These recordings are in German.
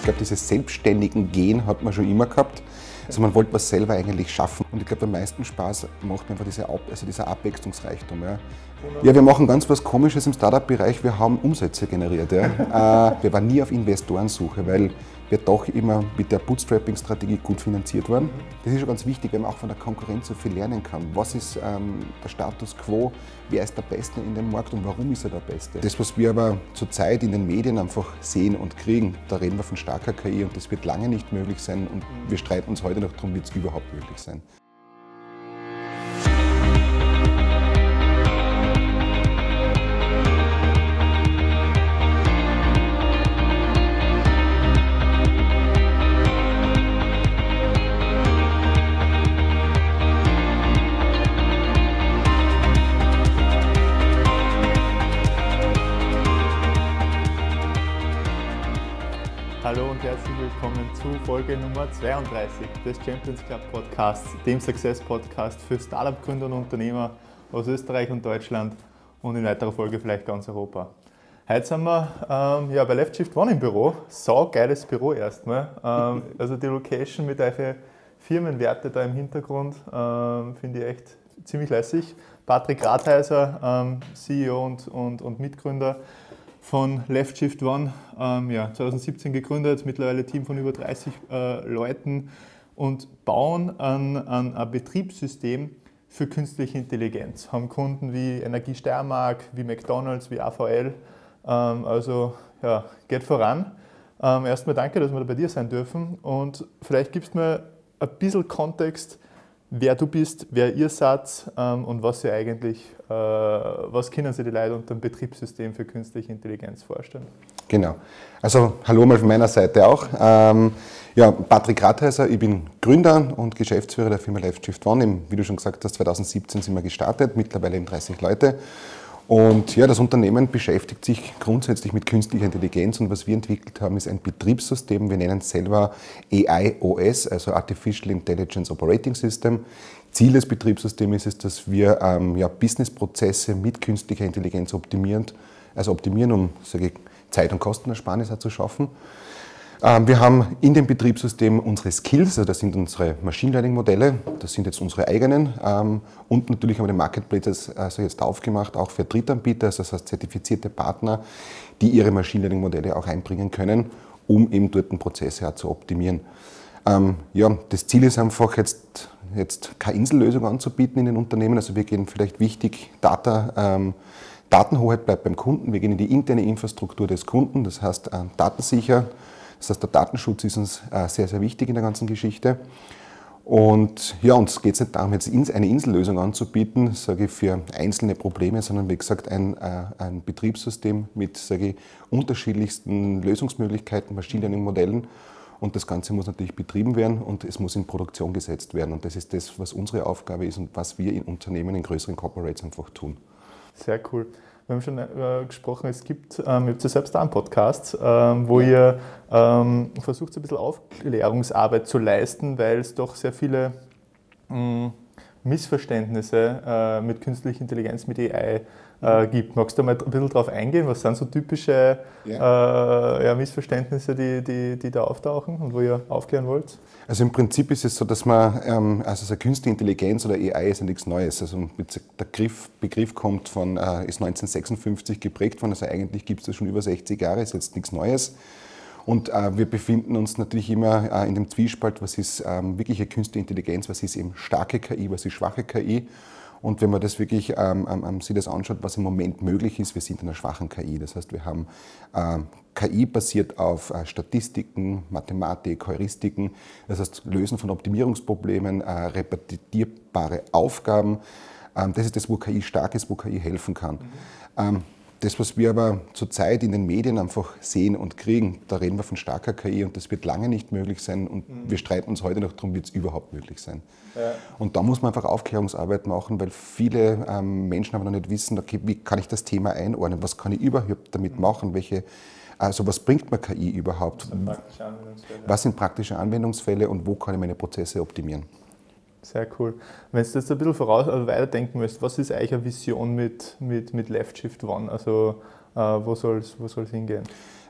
Ich glaube, dieses selbstständigen Gehen hat man schon immer gehabt. Also man wollte was selber eigentlich schaffen. Und ich glaube, am meisten Spaß macht mir einfach dieser Abwechslungsreichtum. Ja, wir machen ganz was Komisches im Startup-Bereich. Wir haben Umsätze generiert. Ja. Wir waren nie auf Investorensuche, weil wir doch immer mit der Bootstrapping-Strategie gut finanziert waren. Das ist schon ganz wichtig, weil man auch von der Konkurrenz so viel lernen kann. Was ist der Status quo? Wer ist der Beste in dem Markt und warum ist er der Beste? Das, was wir aber zurzeit in den Medien einfach sehen und kriegen, da reden wir von starker KI und das wird lange nicht möglich sein und wir streiten uns heute noch darum, wird es überhaupt möglich sein. Hallo und herzlich willkommen zu Folge Nummer 32 des Champions Club Podcasts, dem Success Podcast für Startup-Gründer und Unternehmer aus Österreich und Deutschland und in weiterer Folge vielleicht ganz Europa. Heute sind wir bei Left Shift One im Büro. Saugeiles Büro erstmal. Also die Location mit euren Firmenwerte da im Hintergrund finde ich echt ziemlich lässig. Patrick Rathheiser, CEO und Mitgründer von Left Shift One, 2017 gegründet, mittlerweile Team von über 30 Leuten und bauen ein Betriebssystem für künstliche Intelligenz. Haben Kunden wie Energie Steiermark, wie McDonald's, wie AVL, geht voran. Erstmal danke, dass wir da bei dir sein dürfen und vielleicht gibst du mir ein bisschen Kontext, wer du bist, wer ihr seid und was ihr eigentlich, was können sich die Leute unter dem Betriebssystem für künstliche Intelligenz vorstellen? Genau. Also hallo mal von meiner Seite auch. Patrick Rathheiser, ich bin Gründer und Geschäftsführer der Firma Left Shift One. Wie du schon gesagt hast, 2017 sind wir gestartet, mittlerweile 30 Leute. Und ja, das Unternehmen beschäftigt sich grundsätzlich mit künstlicher Intelligenz und was wir entwickelt haben, ist ein Betriebssystem. Wir nennen es selber AIOS, also Artificial Intelligence Operating System. Ziel des Betriebssystems ist es, dass wir Businessprozesse mit künstlicher Intelligenz optimieren, um Zeit- und Kostenersparnis zu schaffen. Wir haben in dem Betriebssystem unsere Skills, also das sind unsere Machine Learning Modelle, das sind jetzt unsere eigenen und natürlich haben wir den Marketplace jetzt aufgemacht, auch für Drittanbieter, also das heißt zertifizierte Partner, die ihre Machine Learning Modelle auch einbringen können, um eben dort Prozesse zu optimieren. Das Ziel ist einfach jetzt keine Insellösung anzubieten in den Unternehmen, also wir gehen vielleicht wichtig, Datenhoheit bleibt beim Kunden, wir gehen in die interne Infrastruktur des Kunden, das heißt datensicher. Das heißt, der Datenschutz ist uns sehr, sehr wichtig in der ganzen Geschichte. Und ja, uns geht es nicht darum, jetzt eine Insellösung anzubieten, sage ich, für einzelne Probleme, sondern wie gesagt ein Betriebssystem mit, sage ich, unterschiedlichsten Lösungsmöglichkeiten, Machine Learning Modellen. Und das Ganze muss natürlich betrieben werden und es muss in Produktion gesetzt werden. Und das ist das, was unsere Aufgabe ist und was wir in Unternehmen, in größeren Corporates einfach tun. Sehr cool. Wir haben schon gesprochen, ihr habt ja selbst auch einen Podcast, wo ihr versucht, ein bisschen Aufklärungsarbeit zu leisten, weil es doch sehr viele Missverständnisse mit künstlicher Intelligenz, mit AI gibt. Magst du mal ein bisschen darauf eingehen? Was sind so typische Missverständnisse, die da auftauchen und wo ihr aufklären wollt? Also im Prinzip ist es so, dass man, so künstliche Intelligenz oder AI ist ja nichts Neues. Also der Begriff kommt ist 1956 geprägt worden, also eigentlich gibt es das schon über 60 Jahre, ist jetzt nichts Neues. Und wir befinden uns natürlich immer in dem Zwiespalt, was ist wirkliche künstliche Intelligenz, was ist eben starke KI, was ist schwache KI. Und wenn man das wirklich sich das anschaut, was im Moment möglich ist, wir sind in einer schwachen KI. Das heißt, wir haben KI basiert auf Statistiken, Mathematik, Heuristiken, das heißt Lösen von Optimierungsproblemen, repetierbare Aufgaben. Das ist das, wo KI stark ist, wo KI helfen kann. Das, was wir aber zurzeit in den Medien einfach sehen und kriegen, da reden wir von starker KI und das wird lange nicht möglich sein und wir streiten uns heute noch darum, wird es überhaupt möglich sein. Ja. Und da muss man einfach Aufklärungsarbeit machen, weil viele Menschen aber noch nicht wissen, okay, wie kann ich das Thema einordnen, was kann ich überhaupt damit machen, was bringt mir KI überhaupt, was sind praktische Anwendungsfälle und wo kann ich meine Prozesse optimieren. Sehr cool. Wenn du jetzt ein bisschen weiterdenken müsst, was ist eigentlich eine Vision mit Left Shift One? Also wo soll es hingehen?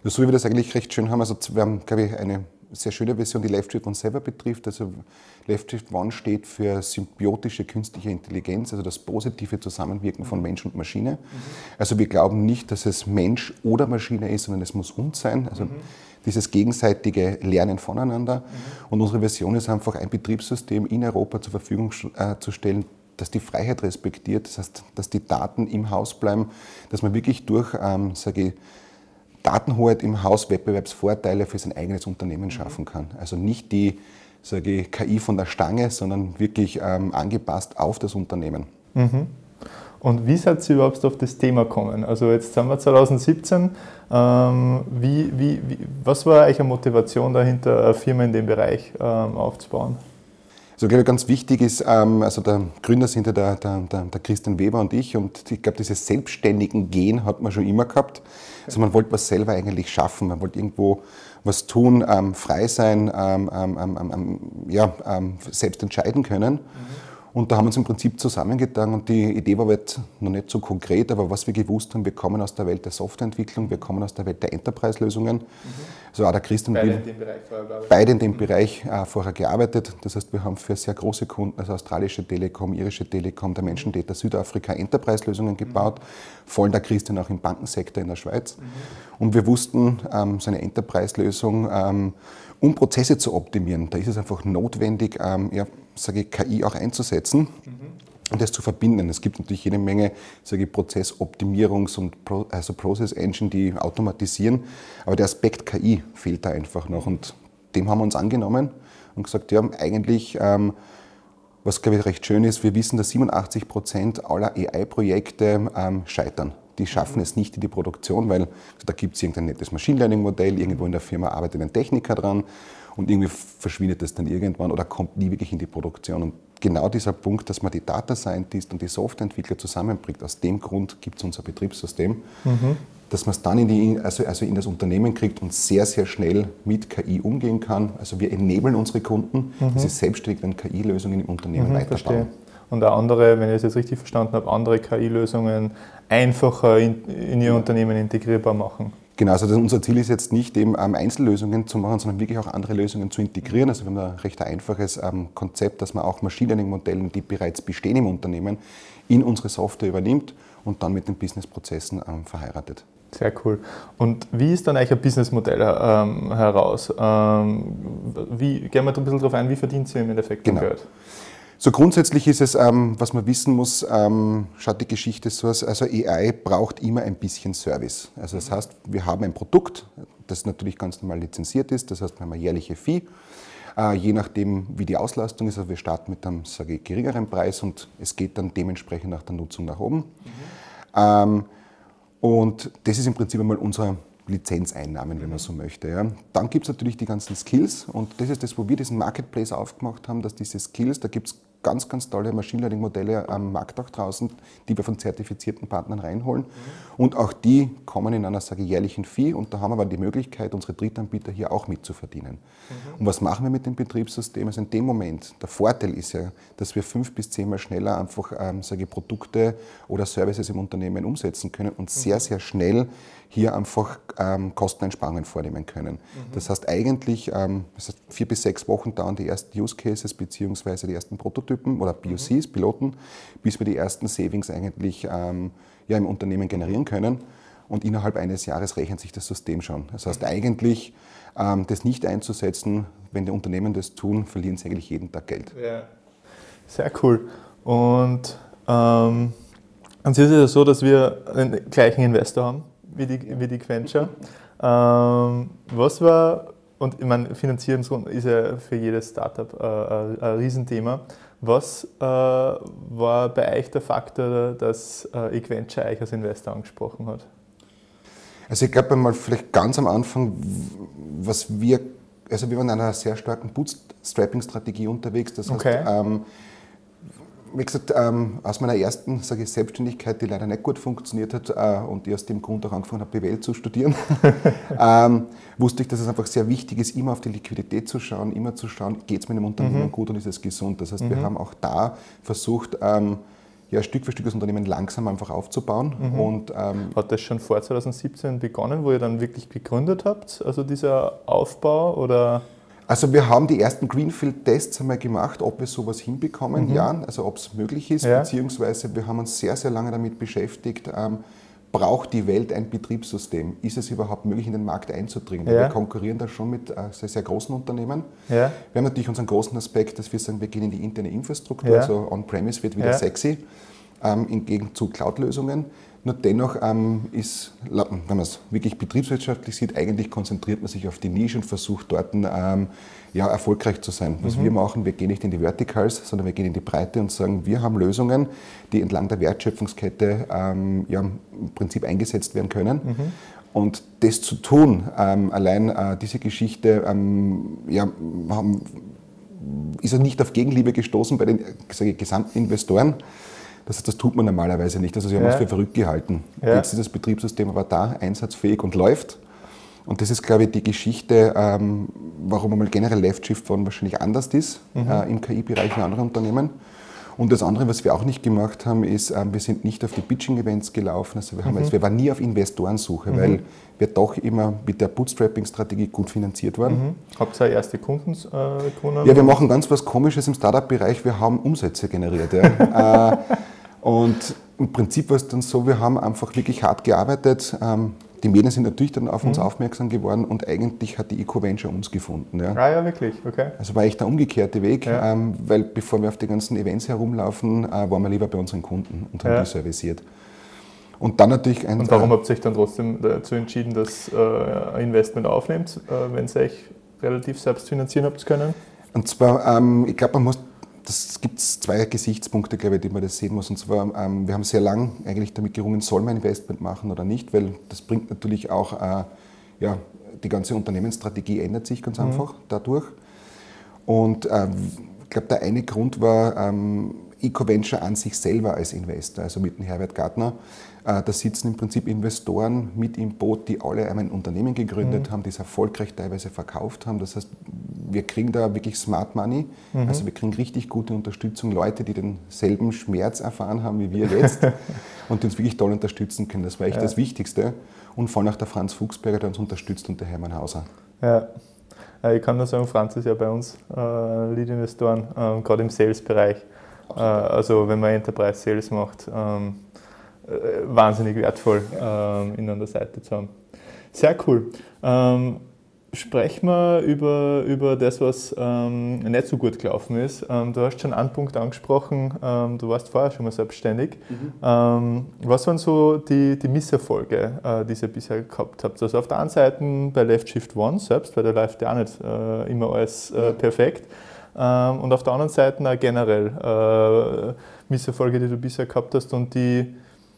Ja, so wie wir das eigentlich recht schön haben, also wir haben, glaube ich, eine sehr schöne Version, die Left Shift One selber betrifft. Also Left Shift One steht für symbiotische künstliche Intelligenz, also das positive Zusammenwirken von Mensch und Maschine. Also wir glauben nicht, dass es Mensch oder Maschine ist, sondern es muss uns sein. Also dieses gegenseitige Lernen voneinander. Und unsere Version ist einfach, ein Betriebssystem in Europa zur Verfügung zu stellen, das die Freiheit respektiert, das heißt, dass die Daten im Haus bleiben, dass man wirklich durch, Datenhoheit im Haus Wettbewerbsvorteile für sein eigenes Unternehmen schaffen kann. Also nicht die KI von der Stange, sondern wirklich angepasst auf das Unternehmen. Und wie seid ihr überhaupt auf das Thema gekommen? Also jetzt sind wir 2017. Was war eigentlich eine Motivation dahinter, eine Firma in dem Bereich aufzubauen? Also ich glaube, ganz wichtig ist, also der Gründer sind ja der Christian Weber und ich glaube, dieses selbstständigen Gehen hat man schon immer gehabt. Also man wollte was selber eigentlich schaffen, man wollte irgendwo was tun, frei sein, selbst entscheiden können. Und da haben wir uns im Prinzip zusammengetan und die Idee war jetzt noch nicht so konkret, aber was wir gewusst haben, wir kommen aus der Welt der Softwareentwicklung, wir kommen aus der Welt der Enterprise-Lösungen. Also auch der Christian beide in dem Bereich vorher gearbeitet. Das heißt, wir haben für sehr große Kunden, also australische Telekom, irische Telekom, der Menschendata Südafrika Enterprise-Lösungen gebaut. Vor allem der Christian auch im Bankensektor in der Schweiz. Und wir wussten, so eine Enterprise-Lösung, um Prozesse zu optimieren, da ist es einfach notwendig, KI auch einzusetzen und das zu verbinden. Es gibt natürlich jede Menge Prozessoptimierungs- und Process Engine, die automatisieren, aber der Aspekt KI fehlt da einfach noch und dem haben wir uns angenommen und gesagt, ja, eigentlich, was glaube ich recht schön ist, wir wissen, dass 87% aller AI-Projekte scheitern. Die schaffen es nicht in die Produktion, weil da gibt es irgendein nettes Machine Learning Modell, irgendwo in der Firma arbeitet ein Techniker dran und irgendwie verschwindet das dann irgendwann oder kommt nie wirklich in die Produktion. Und genau dieser Punkt, dass man die Data Scientist und die Softwareentwickler zusammenbringt, aus dem Grund gibt es unser Betriebssystem, dass man es dann in das Unternehmen kriegt und sehr, sehr schnell mit KI umgehen kann. Also wir enablen unsere Kunden, dass sie selbstständig dann KI-Lösungen im Unternehmen weiterbauen. Verstehe. Und auch andere, wenn ich es jetzt richtig verstanden habe, andere KI-Lösungen einfacher in Ihr Unternehmen integrierbar machen. Genau, also unser Ziel ist jetzt nicht eben Einzellösungen zu machen, sondern wirklich auch andere Lösungen zu integrieren. Also wir haben ein recht einfaches Konzept, dass man auch Machine Learning Modelle, die bereits bestehen im Unternehmen, in unsere Software übernimmt und dann mit den Businessprozessen verheiratet. Sehr cool. Und wie ist dann eigentlich ein Businessmodell heraus? Gehen wir da ein bisschen drauf ein, wie verdient ihr im Endeffekt Geld? So grundsätzlich ist es, was man wissen muss, schaut die Geschichte so aus, also AI braucht immer ein bisschen Service. Also das heißt, wir haben ein Produkt, das natürlich ganz normal lizenziert ist, das heißt, wir haben eine jährliche Fee, je nachdem wie die Auslastung ist, also wir starten mit einem geringeren Preis und es geht dann dementsprechend nach der Nutzung nach oben. Und das ist im Prinzip einmal unsere Lizenzeinnahmen, wenn man so möchte. Ja. Dann gibt es natürlich die ganzen Skills und das ist das, wo wir diesen Marketplace aufgemacht haben, dass diese Skills, da gibt es ganz, ganz tolle Machine Learning Modelle am Markt auch draußen, die wir von zertifizierten Partnern reinholen. Und auch die kommen in einer jährlichen Fee und da haben wir aber die Möglichkeit, unsere Drittanbieter hier auch mitzuverdienen. Und was machen wir mit dem Betriebssystem? Also in dem Moment, der Vorteil ist ja, dass wir 5 bis 10 Mal schneller einfach Produkte oder Services im Unternehmen umsetzen können und sehr, sehr schnell hier einfach Kosteneinsparungen vornehmen können. Das heißt eigentlich, 4 bis 6 Wochen dauern die ersten Use Cases bzw. die ersten Prototypen oder POCs, Piloten, bis wir die ersten Savings eigentlich im Unternehmen generieren können. Und innerhalb eines Jahres rechnet sich das System schon. Das heißt eigentlich, das nicht einzusetzen, wenn die Unternehmen das tun, verlieren sie eigentlich jeden Tag Geld. Ja. Sehr cool. Und es ist ja so, dass wir den gleichen Investor haben wie die Quencher. Was war, und ich meine, Finanzierungsrunden ist ja für jedes Startup ein Riesenthema. Was war bei euch der Faktor, dass eQuenture euch als Investor angesprochen hat? Also ich glaube mal vielleicht ganz am Anfang, wir waren in einer sehr starken Bootstrapping-Strategie unterwegs. Das heißt, wie gesagt, aus meiner ersten Selbstständigkeit, die leider nicht gut funktioniert hat und ich aus dem Grund auch angefangen habe, BWL zu studieren, wusste ich, dass es einfach sehr wichtig ist, immer auf die Liquidität zu schauen, geht es mit dem Unternehmen gut und ist es gesund. Das heißt, wir haben auch da versucht, ja, Stück für Stück das Unternehmen langsam einfach aufzubauen. Und, hat das schon vor 2017 begonnen, wo ihr dann wirklich gegründet habt, also dieser Aufbau? Oder? Also wir haben die ersten Greenfield-Tests einmal gemacht, ob wir sowas hinbekommen, ja, also ob es möglich ist, beziehungsweise wir haben uns sehr, sehr lange damit beschäftigt, braucht die Welt ein Betriebssystem? Ist es überhaupt möglich, in den Markt einzudringen? Wir konkurrieren da schon mit sehr, sehr großen Unternehmen. Wir haben natürlich unseren großen Aspekt, dass wir sagen, wir gehen in die interne Infrastruktur, also On-Premise wird wieder sexy, im Gegensatz zu Cloud-Lösungen. Nur dennoch ist, wenn man es wirklich betriebswirtschaftlich sieht, eigentlich konzentriert man sich auf die Nische und versucht dort erfolgreich zu sein. Was wir machen, wir gehen nicht in die Verticals, sondern wir gehen in die Breite und sagen, wir haben Lösungen, die entlang der Wertschöpfungskette im Prinzip eingesetzt werden können. Und das zu tun, allein diese Geschichte ist nicht auf Gegenliebe gestoßen bei den gesamten Investoren. Das tut man normalerweise nicht. Also sie haben uns für verrückt gehalten. Jetzt ist das Betriebssystem aber da, einsatzfähig und läuft. Und das ist, glaube ich, die Geschichte, warum einmal generell Left Shift One wahrscheinlich anders ist im KI-Bereich wie andere Unternehmen. Und das andere, was wir auch nicht gemacht haben, ist, wir sind nicht auf die Pitching-Events gelaufen. Also wir waren nie auf Investorensuche, weil wir doch immer mit der Bootstrapping-Strategie gut finanziert waren. Habt ihr erste Kunden gewonnen? Ja, wir machen ganz was Komisches im Startup-Bereich. Wir haben Umsätze generiert. Ja. Und im Prinzip war es dann so, wir haben einfach wirklich hart gearbeitet. Die Medien sind natürlich dann auf uns aufmerksam geworden und eigentlich hat die EcoVenture uns gefunden. Ja. Ah ja, wirklich, okay. Also war echt der umgekehrte Weg, weil bevor wir auf die ganzen Events herumlaufen, waren wir lieber bei unseren Kunden und haben die serviciert. Und dann natürlich Und warum habt ihr euch dann trotzdem dazu entschieden, dass ein Investment aufnehmt, wenn ihr euch relativ selbst finanzieren habt können? Und zwar, ich glaube, das gibt es zwei Gesichtspunkte, glaube ich, die man das sehen muss. Und zwar, wir haben sehr lang eigentlich damit gerungen, soll man ein Investment machen oder nicht, weil das bringt natürlich auch, die ganze Unternehmensstrategie ändert sich ganz einfach dadurch. Und ich glaube, der eine Grund war EcoVenture an sich selber als Investor, also mit dem Herbert Gartner. Da sitzen im Prinzip Investoren mit im Boot, die alle ein Unternehmen gegründet haben, die es erfolgreich teilweise verkauft haben. Das heißt, wir kriegen da wirklich Smart Money, also wir kriegen richtig gute Unterstützung, Leute, die denselben Schmerz erfahren haben wie wir jetzt und die uns wirklich toll unterstützen können. Das war echt das Wichtigste. Und vor allem auch der Franz Fuchsberger, der uns unterstützt, und der Hermann Hauser. Ja. Ich kann nur sagen, Franz ist ja bei uns Lead-Investoren, gerade im Sales-Bereich. Also wenn man Enterprise Sales macht, wahnsinnig wertvoll, ihn an der Seite zu haben. Sehr cool. Sprechen wir über das, was nicht so gut gelaufen ist. Du hast schon einen Punkt angesprochen, du warst vorher schon mal selbstständig. Was waren so die Misserfolge, die ihr bisher gehabt habt? Also auf der einen Seite bei Left Shift One selbst, weil da läuft ja auch nicht immer alles perfekt. Und auf der anderen Seite auch generell Misserfolge, die du bisher gehabt hast und die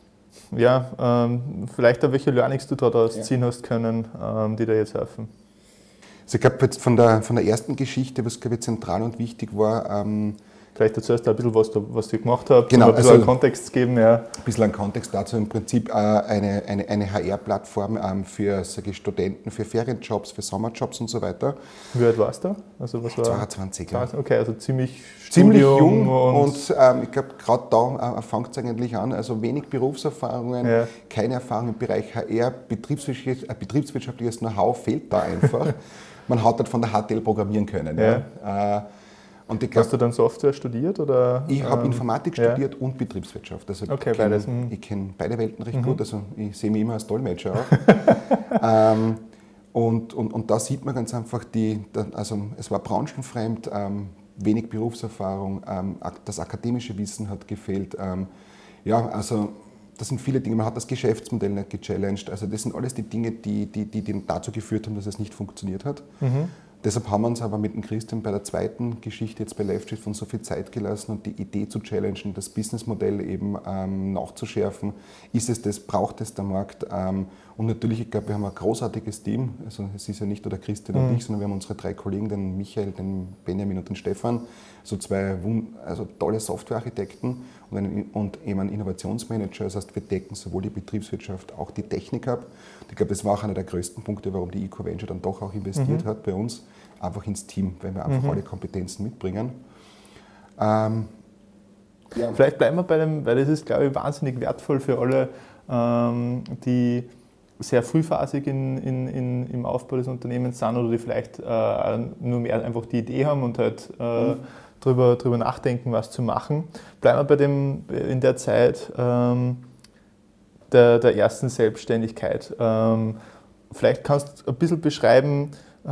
vielleicht auch welche Learnings du daraus ziehen hast können, die dir jetzt helfen. Also ich glaube jetzt von der ersten Geschichte, was glaube ich zentral und wichtig war. Vielleicht dazu erst ein bisschen, was du gemacht hast, genau, ein bisschen einen Kontext geben. Ja. Ein bisschen einen Kontext dazu, im Prinzip eine HR-Plattform für Studenten, für Ferienjobs, für Sommerjobs und so weiter. Wie alt warst du? Also was war 22, ja. Okay, also ziemlich jung und ich glaube, gerade da fängt es eigentlich an, also wenig Berufserfahrungen, keine Erfahrung im Bereich HR, betriebswirtschaftliches Know-how fehlt da einfach. Man hat halt von der HTL programmieren können. Ja. Und ich glaub, hast du dann Software studiert? Oder? Ich habe Informatik studiert und Betriebswirtschaft. Also ich kenne beide Welten recht gut, also ich sehe mich immer als Dolmetscher auch. Und da sieht man ganz einfach, also es war branchenfremd, wenig Berufserfahrung, das akademische Wissen hat gefehlt. Also das sind viele Dinge, man hat das Geschäftsmodell nicht gechallenged. Also das sind alles die Dinge, die dazu geführt haben, dass es nicht funktioniert hat. Deshalb haben wir uns aber mit dem Christian bei der zweiten Geschichte jetzt bei Left Shift von so viel Zeit gelassen und die Idee zu challengen, das Businessmodell eben nachzuschärfen. Ist es das, braucht es der Markt? Und natürlich, ich glaube, wir haben ein großartiges Team. Also es ist ja nicht nur der Christian und ich, sondern wir haben unsere 3 Kollegen, den Michael, den Benjamin und den Stefan, so 2 tolle Softwarearchitekten und eben einen Innovationsmanager. Das heißt, wir decken sowohl die Betriebswirtschaft, auch die Technik ab. Und ich glaube, das war auch einer der größten Punkte, warum die EcoVenture dann doch auch investiert hat bei uns, einfach ins Team, weil wir einfach alle Kompetenzen mitbringen. Ja. Vielleicht bleiben wir bei dem, weil das ist, glaube ich, wahnsinnig wertvoll für alle, die sehr frühphasig im Aufbau des Unternehmens sind oder die vielleicht nur mehr einfach die Idee haben und halt drüber nachdenken, was zu machen. Bleiben wir bei dem in der Zeit der ersten Selbstständigkeit. Vielleicht kannst du ein bisschen beschreiben,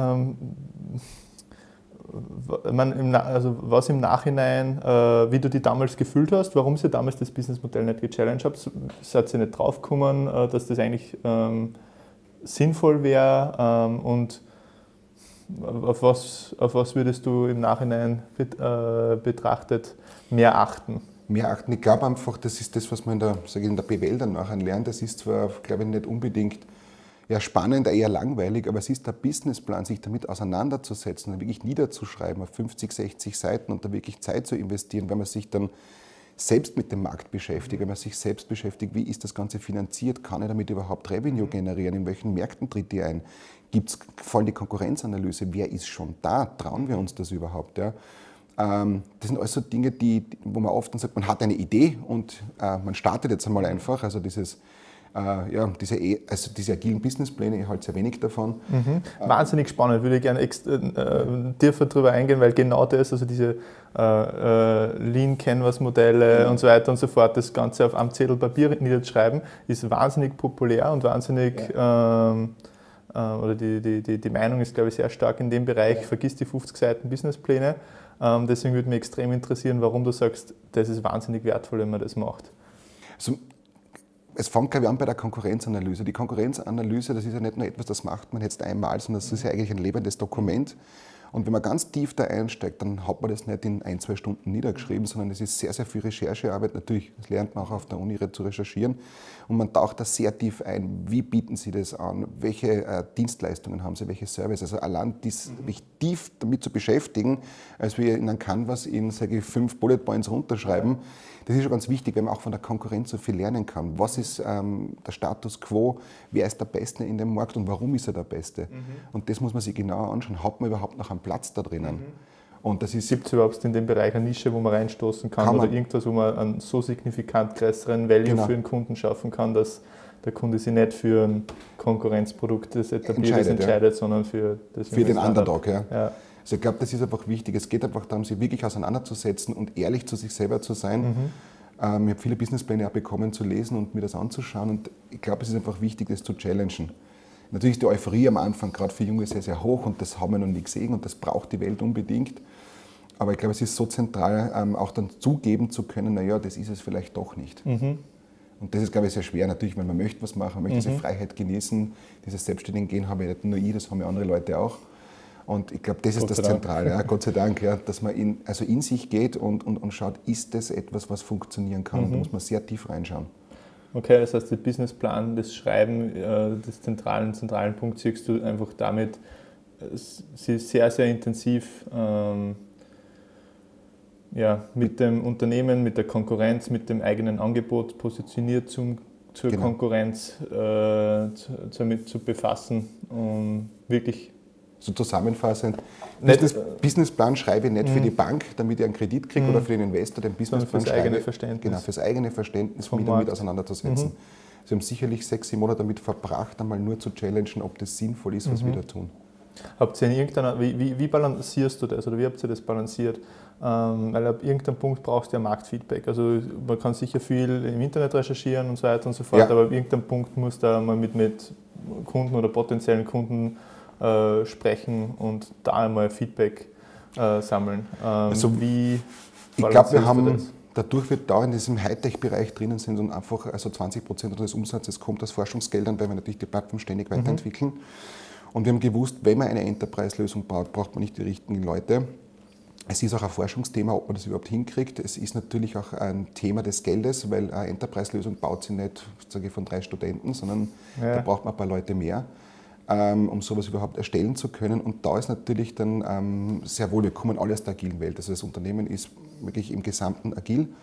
was im Nachhinein, wie du dich damals gefühlt hast, warum ihr damals das Businessmodell nicht gechallenged habt. Seid ihr nicht draufgekommen, dass das eigentlich sinnvoll wäre und auf was würdest du im Nachhinein betrachtet mehr achten? Mehr achten. Ich glaube einfach, das ist das, was man in der BWL dann nachher lernt. Das ist zwar, glaube ich, nicht unbedingt spannend, eher langweilig, aber es ist der Businessplan, sich damit auseinanderzusetzen und wirklich niederzuschreiben auf 50, 60 Seiten und da wirklich Zeit zu investieren, wenn man sich dann selbst mit dem Markt beschäftigt, wenn man sich selbst beschäftigt, wie ist das Ganze finanziert, kann ich damit überhaupt Revenue generieren, in welchen Märkten tritt die ein, gibt es vor allem die Konkurrenzanalyse, wer ist schon da, trauen wir uns das überhaupt? Ja? Das sind alles so Dinge, wo man oft dann sagt, man hat eine Idee und man startet jetzt einmal einfach, also diese agilen Businesspläne, ich halte sehr wenig davon. Wahnsinnig spannend, würde ich gerne tiefer darüber eingehen, weil genau das, also diese Lean-Canvas-Modelle und so weiter und so fort, das Ganze auf einem Zettel Papier niederschreiben, ist wahnsinnig populär und wahnsinnig, oder die Meinung ist, glaube ich, sehr stark in dem Bereich, vergiss die 50 Seiten Businesspläne. Deswegen würde mich extrem interessieren, warum du sagst, das ist wahnsinnig wertvoll, wenn man das macht. Also, es fängt, glaube ich, an bei der Konkurrenzanalyse. Die Konkurrenzanalyse, das ist ja nicht nur etwas, das macht man jetzt einmal, sondern das ist ja eigentlich ein lebendes Dokument. Und wenn man ganz tief da einsteigt, dann hat man das nicht in 1-2 Stunden niedergeschrieben, sondern es ist sehr, sehr viel Recherchearbeit. Natürlich, das lernt man auch auf der Uni zu recherchieren. Und man taucht da sehr tief ein. Wie bieten Sie das an? Welche Dienstleistungen haben Sie? Welche Services? Also allein mich tief damit zu beschäftigen, als wir in einem Canvas in, sage ich, 5 Bullet Points runterschreiben, das ist schon ganz wichtig, weil man auch von der Konkurrenz so viel lernen kann. Was ist der Status quo? Wer ist der Beste in dem Markt und warum ist er der Beste? Und das muss man sich genauer anschauen. Hat man überhaupt noch einen Platz da drinnen? Und das ist, gibt es überhaupt in dem Bereich eine Nische, wo man reinstoßen kann oder irgendwas, wo man einen so signifikant größeren Value für den Kunden schaffen kann, dass der Kunde sich nicht für ein Konkurrenzprodukt, das etabliert entscheidet, sondern für den Underdog. Ja. Also ich glaube, das ist einfach wichtig. Es geht einfach darum, sich wirklich auseinanderzusetzen und ehrlich zu sich selber zu sein. Ich habe viele Businesspläne auch bekommen zu lesen und mir das anzuschauen und ich glaube, es ist einfach wichtig, das zu challengen. Natürlich ist die Euphorie am Anfang gerade für Junge sehr, sehr hoch und das haben wir noch nie gesehen und das braucht die Welt unbedingt. Aber ich glaube, es ist so zentral, auch dann zugeben zu können, naja, das ist es vielleicht doch nicht. Und das ist, glaube ich, sehr schwer natürlich, weil man möchte was machen, man möchte diese Freiheit genießen, dieses Selbstständigen gehen habe ich nicht nur ich, das haben ja andere Leute auch. Und ich glaube, das ist das Zentrale, ja, Gott sei Dank, ja, dass man in sich geht und schaut, ist das etwas, was funktionieren kann? Und da muss man sehr tief reinschauen. Okay, das heißt, der Businessplan, das Schreiben des zentralen Punkt siehst du einfach damit, sie sehr, sehr intensiv mit dem Unternehmen, mit der Konkurrenz, mit dem eigenen Angebot positioniert zur Konkurrenz damit zu befassen und wirklich. So zusammenfassend, Businessplan schreibe ich nicht für die Bank, damit ich einen Kredit kriege oder für den Investor, den Businessplan schreibe. Eigene Verständnis. Genau, fürs eigene Verständnis, mich damit auseinanderzusetzen. Sie haben sicherlich 6-7 Monate damit verbracht, einmal nur zu challengen, ob das sinnvoll ist, was wir da tun. Habt ihr in irgendeiner, wie balancierst du das oder wie habt ihr das balanciert? Weil ab irgendeinem Punkt brauchst du ja Marktfeedback. Also man kann sicher viel im Internet recherchieren und so weiter und so fort, aber ab irgendeinem Punkt muss da mal mit Kunden oder potenziellen Kunden sprechen und da einmal Feedback sammeln. Ich glaube, wir haben, dadurch wird da in diesem Hightech-Bereich drinnen sind und einfach 20% unseres Umsatzes kommt aus Forschungsgeldern, weil wir natürlich die Plattform ständig weiterentwickeln. Und wir haben gewusst, wenn man eine Enterprise-Lösung baut, braucht man nicht die richtigen Leute. Es ist auch ein Forschungsthema, ob man das überhaupt hinkriegt. Es ist natürlich auch ein Thema des Geldes, weil eine Enterprise-Lösung baut sie nicht von 3 Studenten, sondern da braucht man ein paar Leute mehr, um sowas überhaupt erstellen zu können. Und da ist natürlich dann sehr wohl, wir kommen alle aus der agilen Welt. Also das Unternehmen ist wirklich im Gesamten agil.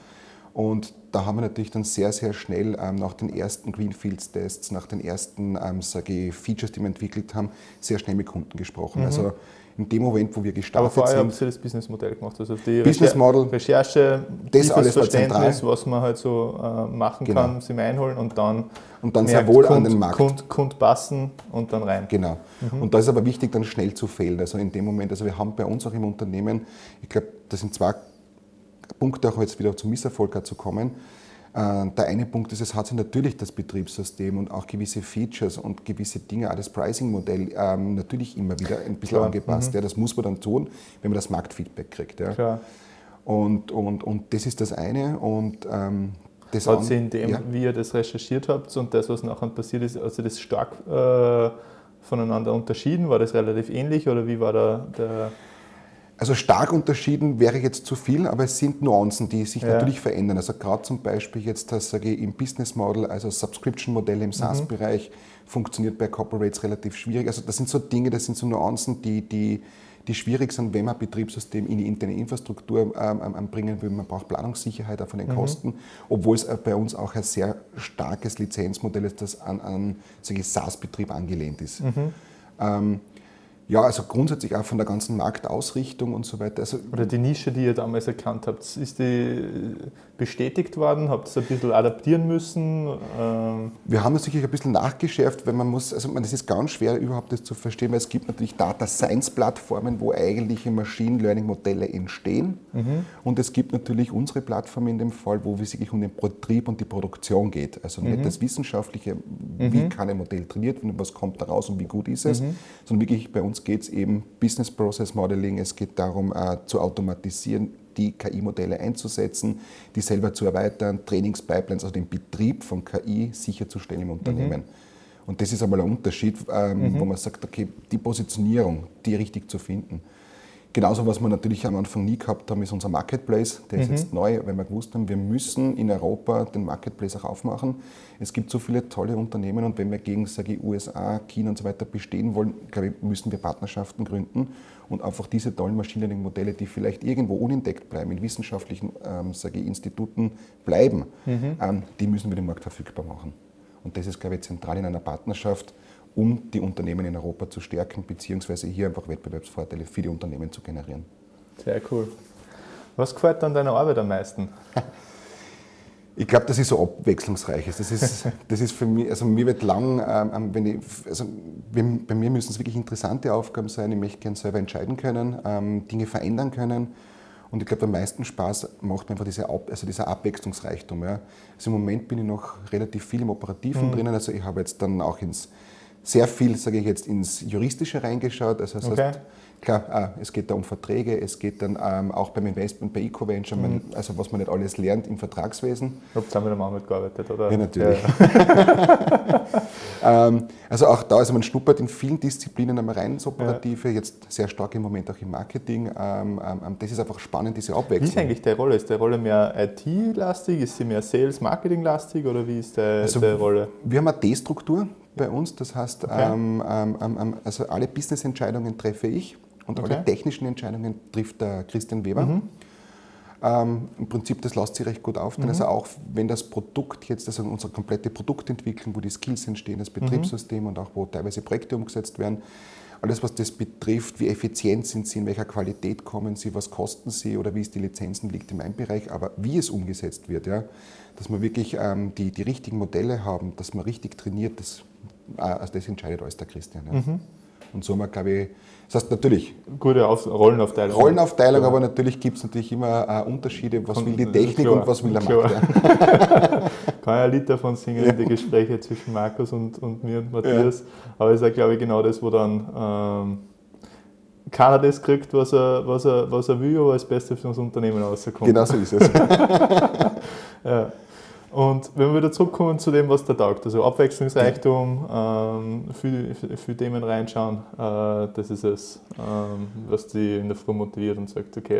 Und da haben wir natürlich dann sehr, sehr schnell nach den ersten Greenfields-Tests, nach den ersten Features, die wir entwickelt haben, sehr schnell mit Kunden gesprochen. Also in dem Moment, wo wir gestartet sind. Aber vorher habt ihr das Businessmodell gemacht, also die Recherche, das alles Verständnis, was man halt so machen kann, sie einholen und dann sehr wohl an den Markt. Kund passen und dann rein. Genau. Und da ist aber wichtig, dann schnell zu fehlen. Also in dem Moment, also wir haben bei uns auch im Unternehmen, ich glaube, das sind zwei Punkte, auch jetzt wieder zum Misserfolg zu kommen. Der eine Punkt ist, es hat sich natürlich das Betriebssystem und auch gewisse Features und gewisse Dinge, auch das Pricing-Modell natürlich immer wieder ein bisschen angepasst. Ja, das muss man dann tun, wenn man das Marktfeedback kriegt. Ja. Klar. Und das ist das eine. Und das hat sich in dem, wie ihr das recherchiert habt und das, was nachher passiert ist, also das stark voneinander unterschieden? War das relativ ähnlich oder wie war der Also stark unterschieden wäre jetzt zu viel, aber es sind Nuancen, die sich natürlich verändern. Also gerade zum Beispiel jetzt das im Business Model, also Subscription-Modell im SaaS-Bereich, funktioniert bei Corporates relativ schwierig. Also das sind so Dinge, das sind so Nuancen, die schwierig sind, wenn man ein Betriebssystem in die interne Infrastruktur bringen will. Man braucht Planungssicherheit auch von den Kosten, obwohl es bei uns auch ein sehr starkes Lizenzmodell ist, das an SaaS-Betrieb angelehnt ist. Ja, also grundsätzlich auch von der ganzen Marktausrichtung und so weiter. Also oder die Nische, die ihr damals erkannt habt, ist die bestätigt worden? Habt ihr es ein bisschen adaptieren müssen? Wir haben das sicher ein bisschen nachgeschärft, weil man muss, also das ist ganz schwer überhaupt das zu verstehen, weil es gibt natürlich Data Science Plattformen, wo eigentliche Machine Learning Modelle entstehen. Und es gibt natürlich unsere Plattform in dem Fall, wo es wirklich um den Betrieb und die Produktion geht. Also nicht das Wissenschaftliche, wie kann ein Modell trainiert werden, was kommt da raus und wie gut ist es, sondern wirklich bei uns geht es eben Business Process Modeling, es geht darum zu automatisieren, die KI-Modelle einzusetzen, die selber zu erweitern, Trainingspipelines, also den Betrieb von KI sicherzustellen im Unternehmen. Und das ist einmal ein Unterschied, wo man sagt, okay, die Positionierung, die richtig zu finden. Genauso, was wir natürlich am Anfang nie gehabt haben, ist unser Marketplace. Der ist jetzt neu, weil wir gewusst haben, wir müssen in Europa den Marketplace auch aufmachen. Es gibt so viele tolle Unternehmen und wenn wir gegen, sage ich, USA, China und so weiter bestehen wollen, glaube ich, müssen wir Partnerschaften gründen und einfach diese tollen Machine Learning Modelle, die vielleicht irgendwo unentdeckt bleiben, in wissenschaftlichen sage ich, Instituten bleiben, die müssen wir dem Markt verfügbar machen. Und das ist, glaube ich, zentral in einer Partnerschaft, um die Unternehmen in Europa zu stärken, beziehungsweise hier einfach Wettbewerbsvorteile für die Unternehmen zu generieren. Sehr cool. Was gefällt an deiner Arbeit am meisten? Ich glaube, das ist so abwechslungsreich. Das ist für mich, also mir wird lang, bei mir müssen es wirklich interessante Aufgaben sein. Ich möchte gerne selber entscheiden können, Dinge verändern können. Und ich glaube, am meisten Spaß macht mir einfach dieser Abwechslungsreichtum. Ja. Also im Moment bin ich noch relativ viel im Operativen drinnen. Also ich habe jetzt dann auch sehr viel, sage ich jetzt, ins Juristische reingeschaut. Also das heißt, klar, es geht da um Verträge, es geht dann auch beim Investment, bei EcoVenture, also was man nicht alles lernt im Vertragswesen. Du hast mit dem Ahmed gearbeitet, oder? Ja, natürlich. Ja. Also auch da, also man schnuppert in vielen Disziplinen einmal rein ins Operative, jetzt sehr stark im Moment auch im Marketing. Das ist einfach spannend, diese Abwechslung. Wie ist eigentlich deine Rolle? Ist deine Rolle mehr IT-lastig, ist sie mehr Sales-Marketing-lastig oder wie ist deine Rolle? Wir haben eine D-Struktur bei uns, das heißt, also alle Business-Entscheidungen treffe ich und alle technischen Entscheidungen trifft der Christian Weber. Im Prinzip, das lässt sich recht gut aufteilen. Also auch wenn das Produkt jetzt, also unsere komplette Produktentwicklung, wo die Skills entstehen, das Betriebssystem und auch wo teilweise Projekte umgesetzt werden, alles was das betrifft, wie effizient sind sie, in welcher Qualität kommen sie, was kosten sie oder wie ist die Lizenzen, liegt in meinem Bereich, aber wie es umgesetzt wird, ja, dass wir wirklich die richtigen Modelle haben, dass man richtig trainiert, also das entscheidet alles der Christian. Ja. Und so haben wir, glaube ich, das heißt natürlich gute Rollenaufteilung. Rollenaufteilung, aber natürlich gibt es natürlich immer Unterschiede, was will die Technik und was will der Markt. Ja. Kann ja ein Lied davon singen in die Gespräche zwischen Markus und mir und Matthias. Aber es ist ja, glaube ich, genau das, wo dann keiner das kriegt, was er will, aber das Beste für das Unternehmen rauskommt. Genau so ist es. Ja. Und wenn wir wieder zurückkommen zu dem, was da taugt, also Abwechslungsreichtum, viele Themen reinschauen, das ist es, was die in der Früh motiviert und sagt, okay,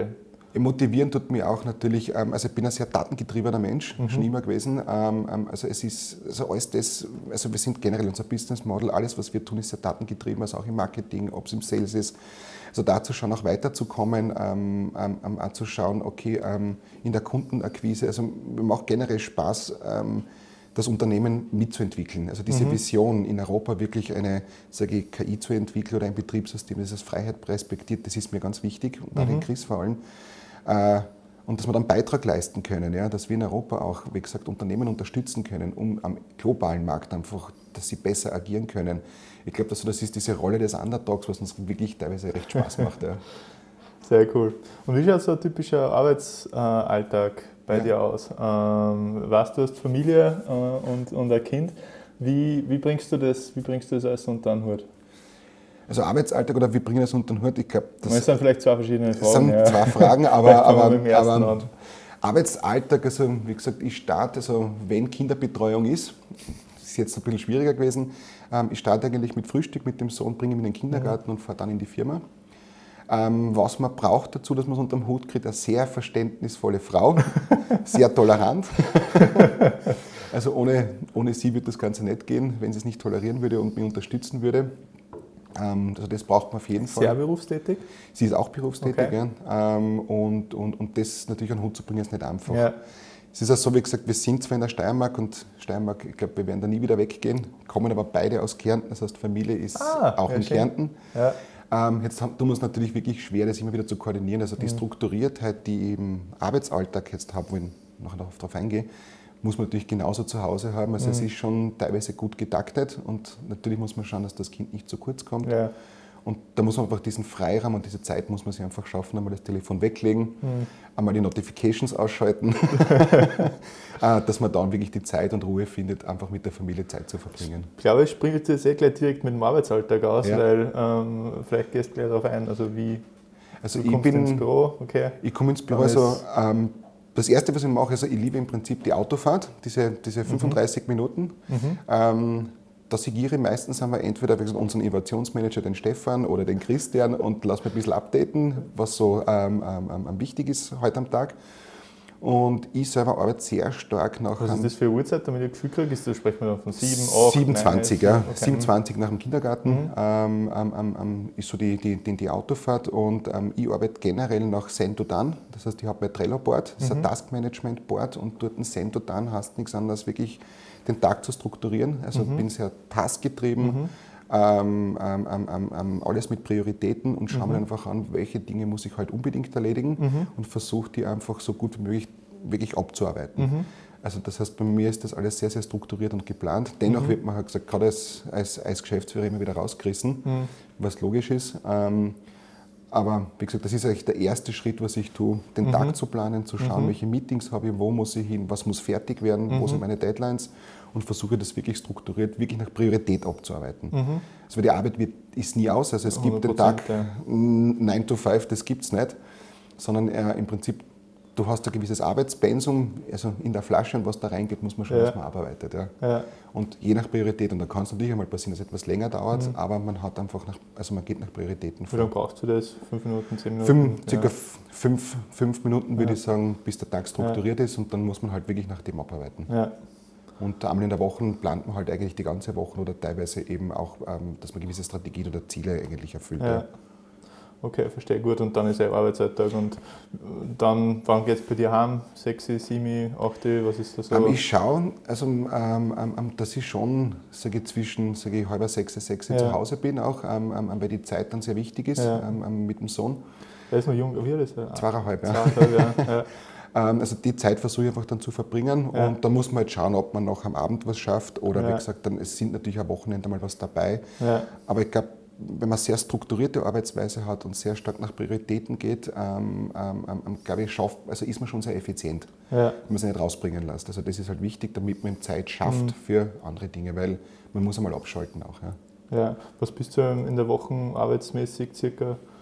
Motivieren tut mich auch natürlich, also ich bin ein sehr datengetriebener Mensch, schon immer gewesen. Also es ist also alles das, also wir sind generell unser Business Model, alles was wir tun ist sehr datengetrieben, also auch im Marketing, ob es im Sales ist. Also dazu schon auch weiterzukommen, auch zu schauen, okay, in der Kundenakquise, also mir macht generell Spaß, das Unternehmen mitzuentwickeln. Also diese Vision in Europa wirklich eine, sage ich, KI zu entwickeln oder ein Betriebssystem, das als Freiheit respektiert, das ist mir ganz wichtig und auch den Chris vor allem. Und dass wir dann Beitrag leisten können, ja, dass wir in Europa auch, wie gesagt, Unternehmen unterstützen können, um am globalen Markt einfach, dass sie besser agieren können. Ich glaube, das ist diese Rolle des Underdogs, was uns wirklich teilweise recht Spaß macht. Ja. Sehr cool. Und wie schaut so ein typischer Arbeitsalltag bei dir aus? Weißt du, hast Familie und ein Kind. Wie bringst du das alles unter den Hut? Also Arbeitsalltag oder wie bringen wir das unter den Hut? Ich glaube, das sind vielleicht zwei verschiedene Fragen. Das sind zwei Fragen, aber Arbeitsalltag, also wie gesagt, ich starte, also wenn Kinderbetreuung ist, das ist jetzt ein bisschen schwieriger gewesen, ich starte eigentlich mit Frühstück mit dem Sohn, bringe ihn in den Kindergarten und fahre dann in die Firma. Was man braucht dazu, dass man es unter den Hut kriegt, eine sehr verständnisvolle Frau, sehr tolerant. Also ohne sie wird das Ganze nicht gehen, wenn sie es nicht tolerieren würde und mich unterstützen würde. Also das braucht man auf jeden Fall. Sehr berufstätig? Sie ist auch berufstätig, okay. Ja. Und das natürlich an den Hut zu bringen, ist nicht einfach. Ja. Es ist auch so, wie gesagt, wir sind zwar in der Steiermark und Steiermark, ich glaube, wir werden da nie wieder weggehen, kommen aber beide aus Kärnten, das heißt Familie ist auch in Kärnten. Ja. Jetzt tun wir es natürlich wirklich schwer, das immer wieder zu koordinieren. Also die Strukturiertheit, die ich im Arbeitsalltag jetzt habe, wo ich nachher noch darauf eingehe, muss man natürlich genauso zu Hause haben. Also es ist schon teilweise gut getaktet und natürlich muss man schauen, dass das Kind nicht zu kurz kommt. Ja. Und da muss man einfach diesen Freiraum und diese Zeit muss man sich einfach schaffen, einmal das Telefon weglegen, einmal die Notifications ausschalten, dass man dann wirklich die Zeit und Ruhe findet, einfach mit der Familie Zeit zu verbringen. Ich glaube, es springt jetzt gleich direkt mit dem Arbeitsalltag aus, weil vielleicht gehst du gleich darauf ein, also wie also du kommst ins Büro. Okay. Ich komme ins Büro, also das Erste, was ich mache, also ich liebe im Prinzip die Autofahrt, diese 35 Minuten. Da sigiere meistens haben wir entweder unseren Innovationsmanager, den Stefan oder den Christian und lass mich ein bisschen updaten, was so wichtig ist heute am Tag. Und ich selber arbeite sehr stark nach... Was ist das für eine Uhrzeit, damit ich ein Gefühl kriege? Da sprechen wir dann von 7, 8, 27, 9, ja. Okay. 7:20 nach dem Kindergarten ist so die Autofahrt und ich arbeite generell nach Send-to-Done. Das heißt, ich habe mein Trello-Board, das ist ein Task-Management-Board und dort ein Send-to-Done heißt nichts anderes, wirklich den Tag zu strukturieren. Also ich bin sehr taskgetrieben, alles mit Prioritäten und schaue mir einfach an, welche Dinge muss ich halt unbedingt erledigen und versuche die einfach so gut wie möglich wirklich abzuarbeiten. Also das heißt, bei mir ist das alles sehr, sehr strukturiert und geplant. Dennoch wird man halt gesagt, gerade als Geschäftsführer immer wieder rausgerissen, was logisch ist. Aber wie gesagt, das ist eigentlich der erste Schritt, was ich tue, den Tag zu planen, zu schauen, welche Meetings habe ich, wo muss ich hin, was muss fertig werden, wo sind meine Deadlines und versuche das wirklich strukturiert, wirklich nach Priorität abzuarbeiten. Also die Arbeit ist nie aus, also es gibt den Tag 9 to 5, das gibt es nicht, sondern im Prinzip, du hast ein gewisses Arbeitspensum, also in der Flasche und was da reingeht, muss man schauen, was man arbeitet. Ja. Und je nach Priorität, und da kann es natürlich einmal passieren, dass es etwas länger dauert, aber man hat einfach man geht nach Prioritäten vor. Wie lange brauchst du das? 5 Minuten, 10 Minuten? Circa 5 Minuten würde ich sagen, bis der Tag strukturiert ist und dann muss man halt wirklich nach dem abarbeiten. Ja. Und einmal in der Woche plant man halt eigentlich die ganze Woche oder teilweise eben auch, dass man gewisse Strategien oder Ziele eigentlich erfüllt. Ja. Okay, verstehe gut. Und dann ist der Arbeitsalltag. Und dann, wann geht es bei dir heim? 6, 7, 8, was ist das so? Ich schaue, also dass ich schon zwischen 5:30, 6 zu Hause bin, auch, weil die Zeit dann sehr wichtig ist mit dem Sohn. Der ist noch jung, wie alt ist er? 2,5, ja. 2,5, ja. Also die Zeit versuche ich einfach dann zu verbringen und da muss man halt schauen, ob man noch am Abend was schafft oder wie gesagt, dann, es sind natürlich am Wochenende mal was dabei. Ja. Aber ich glaube, wenn man sehr strukturierte Arbeitsweise hat und sehr stark nach Prioritäten geht, glaube ich, ist man schon sehr effizient, wenn man es nicht rausbringen lässt. Also das ist halt wichtig, damit man Zeit schafft für andere Dinge, weil man muss einmal abschalten auch. Ja. Ja. Was bist du in der Woche arbeitsmäßig circa?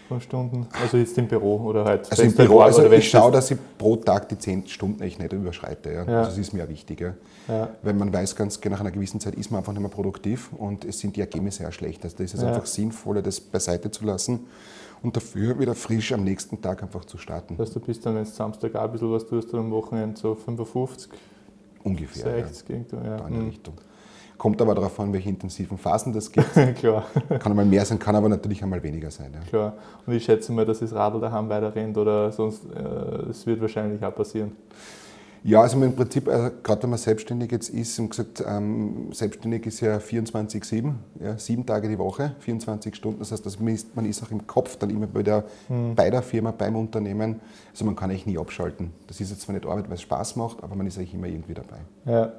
von Stunden? Also jetzt im Büro oder halt? Also im Büro, also ich schaue, dass ich pro Tag die 10 Stunden nicht überschreite. Ja. Also das ist mir auch wichtig. Ja. Weil man weiß ganz genau, nach einer gewissen Zeit ist man einfach nicht mehr produktiv und es sind die Ergebnisse auch schlecht. Also da ist es einfach sinnvoller, das beiseite zu lassen und dafür wieder frisch am nächsten Tag einfach zu starten. Das heißt, du bist dann, wenn du Samstag auch ein bisschen was tust, dann am Wochenende so 55? Ungefähr, 60 irgendwo, da in die Richtung. Kommt aber darauf an, welche intensiven Phasen das gibt. Klar. Kann einmal mehr sein, kann aber natürlich einmal weniger sein. Ja. Klar. Und ich schätze mal, dass das Radl daheim weiter rennt oder sonst, es wird wahrscheinlich auch passieren. Ja, also im Prinzip, gerade wenn man selbstständig jetzt ist, und gesagt, selbstständig ist ja 24/7, ja, 7 Tage die Woche, 24 Stunden. Das heißt, man ist auch im Kopf dann immer wieder bei der Firma, beim Unternehmen. Also man kann eigentlich nie abschalten. Das ist jetzt zwar nicht Arbeit, weil es Spaß macht, aber man ist eigentlich immer irgendwie dabei. Ja.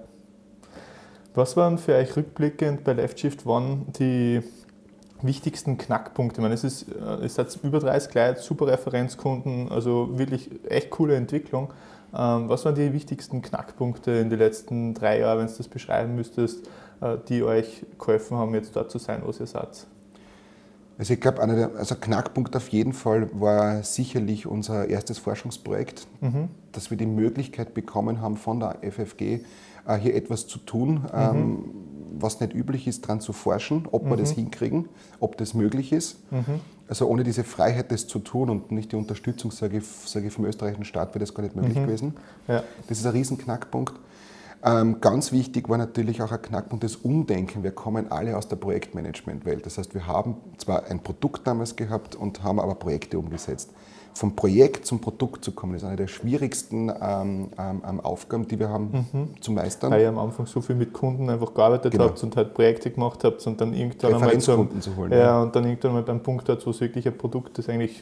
Was waren für euch rückblickend bei Left-Shift One die wichtigsten Knackpunkte? Ich meine, es hat über 30 Leute, super Referenzkunden, also wirklich echt coole Entwicklung. Was waren die wichtigsten Knackpunkte in den letzten 3 Jahren, wenn du das beschreiben müsstest, die euch geholfen haben, jetzt dort zu sein, wo ihr seid? Also ich glaube, Knackpunkt auf jeden Fall war sicherlich unser erstes Forschungsprojekt, dass wir die Möglichkeit bekommen haben von der FFG, hier etwas zu tun, was nicht üblich ist, daran zu forschen, ob wir das hinkriegen, ob das möglich ist. Also ohne diese Freiheit, das zu tun und nicht die Unterstützung, sage ich, vom österreichischen Staat, wäre das gar nicht möglich gewesen. Ja. Das ist ein Riesenknackpunkt. Ganz wichtig war natürlich auch ein Knackpunkt, das Umdenken. Wir kommen alle aus der Projektmanagement-Welt. Das heißt, wir haben zwar ein Produkt damals gehabt und haben aber Projekte umgesetzt. Vom Projekt zum Produkt zu kommen, ist eine der schwierigsten Aufgaben, die wir haben zu meistern. Weil ihr am Anfang so viel mit Kunden einfach gearbeitet habt und halt Projekte gemacht habt und dann irgendwann Referenzkunden zu holen. Ja, und dann irgendwann mal beim Punkt hat, wo es wirklich ein Produkt, das eigentlich